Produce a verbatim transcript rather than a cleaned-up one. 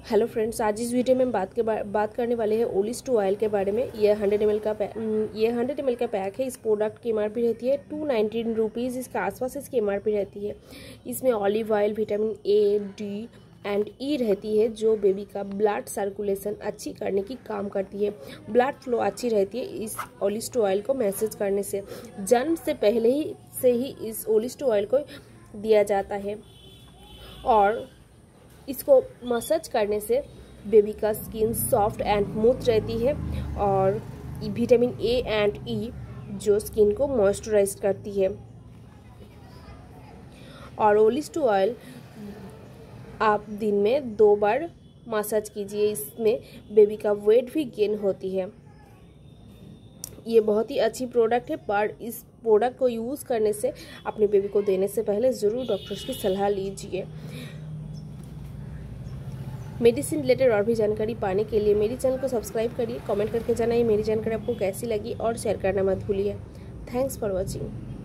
Hello friends, आज इस video में हम बात के बात करने वाले हैं ओलिस टू ऑयल के बारे में। ये हंड्रेड एम एल का ये हंड्रेड एम एल का पैक है। इस प्रोडक्ट की एम आर पी रहती है टू नाइनटीन रुपीज़। इसके आसपास इसकी एम आर पी रहती है। इसमें olive oil, vitamin A, D and E रहती है, जो बेबी का ब्लड सर्कुलेशन अच्छी करने की काम करती है। ब्लड फ्लो अच्छी रहती है इस ओलिस टू ऑयल को मैसेज करने से। जन्म से पहले ही से ही इस ओलिस टू ऑयल को दिया जाता है और इसको मसाज करने से बेबी का स्किन सॉफ्ट एंड स्मूथ रहती है और विटामिन ए एंड ई जो स्किन को मॉइस्चराइज करती है। और ओलिस टू ऑयल आप दिन में दो बार मसाज कीजिए। इसमें बेबी का वेट भी गेन होती है। ये बहुत ही अच्छी प्रोडक्ट है, पर इस प्रोडक्ट को यूज़ करने से अपने बेबी को देने से पहले ज़रूर डॉक्टर्स की सलाह लीजिए। मेडिसिन रिलेटेड और भी जानकारी पाने के लिए मेरे चैनल को सब्सक्राइब करिए, कमेंट करके जानाइए मेरी जानकारी आपको कैसी लगी और शेयर करना मत भूलिए। Thanks for watching.